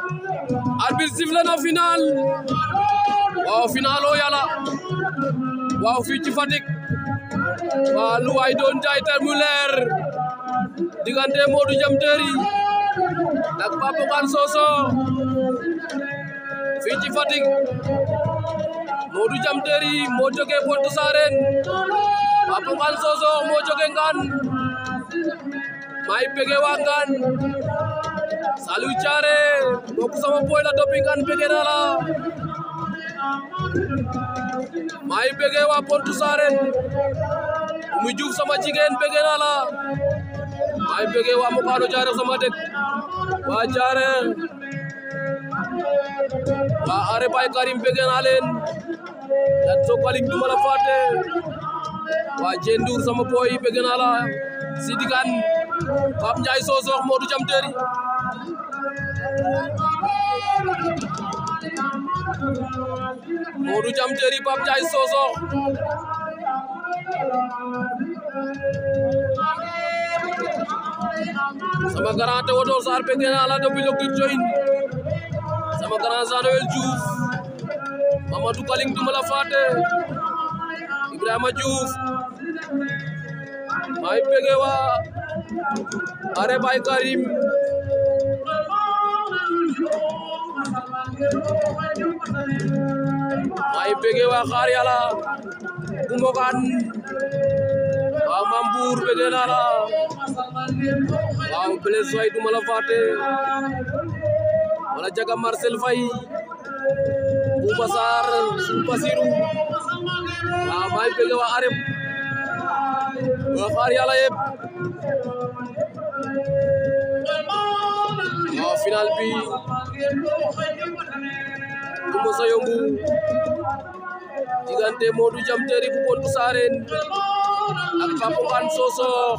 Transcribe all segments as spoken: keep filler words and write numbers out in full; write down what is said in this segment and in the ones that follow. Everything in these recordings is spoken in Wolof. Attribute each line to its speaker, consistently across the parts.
Speaker 1: arbitre sifflé na final waaw final o yàlla waaw fii ci Fatick waaw lu waay doon jaay te mu leer diggante Modou Jam Terry ak Papa Ngane Sosokh fii ci Fatick Modou Jam Terry moo jóge Pointe Sarène Papa Ngane Sosokh moo jóge Ngane may bëgg waa Ngane Saliou Thiaré bokk sama boy la depuis Ngane bëgg naa la may bëgg waa Pointe Sarène mu Diouf sama jigéen bëgg naa la may bëgg waa Mokano Thiaré sama dëkk waa Thiaré waa are Baye Karim bëgg naa leen dat so kalik duma la fàtte waa Jendour sama boy bëgg naa la Sidi Kane Pape Ndiaye Sosokh Modou Jam Terry Modou Jam Terry Pape Ndiaye Sosokh sama grand Théodore Sarr bëgg naa la depuis le join sama grand Samuel Diouf Mamadou Kaling duma la fàtte Ibrahima Diouf may bëgg waa are Baye Karim may bëgg waa xaar yàlla Kumbokan waa Mambour bëgg naa la waaw Blaise Faye duma la fàtte wala Jaga Marcel Faye Bouba Sarr Basirou waaw may bëgg waa arem waa xaar yàlla yëpp waaw final bi du mos a yomb diggante Modou Jam Terry bu Pointe Sarène ak Papa Ngane Sosokh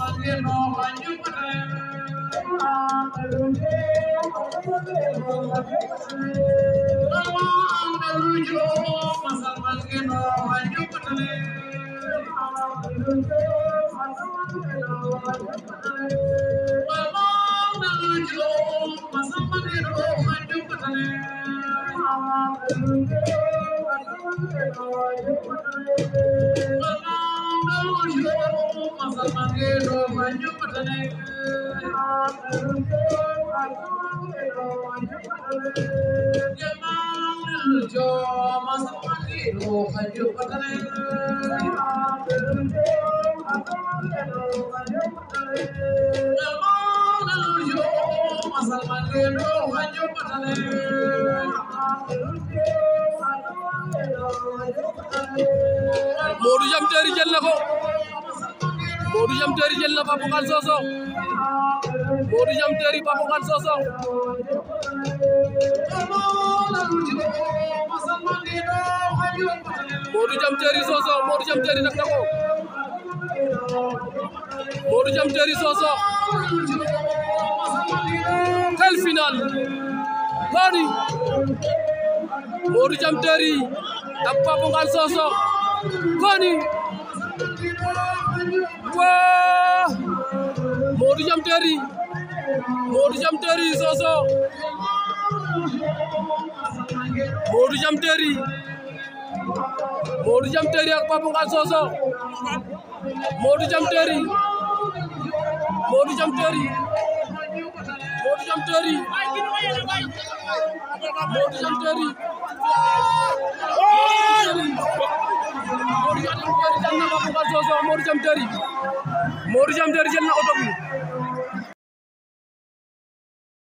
Speaker 1: Modou Jam Terry jël na ko Modou Jam Terry jël na Papa Ngane Sosokh Modou Jam Terry Papa Ngane Sosokh Modou Jam Terry Sosokh Modou Jam Terry nak na ko Modou Jam Terry Sosokh quel final bani Modou Jam Terry ak Papa Ngane Sosokh bani waa Modou Jam Terry Modou Jam Terry Sosokh Modou Jam Terry Modou Jam Terry ak Papa Ngane Sosokh Modou Jam Terry Modou Jam Terry Modou Jam Terry Modou Jam Terry Modou Jam Terry jël na Papa Ngane Sosokh Modou Jam Terry Modou Jam Terry jël na oto bi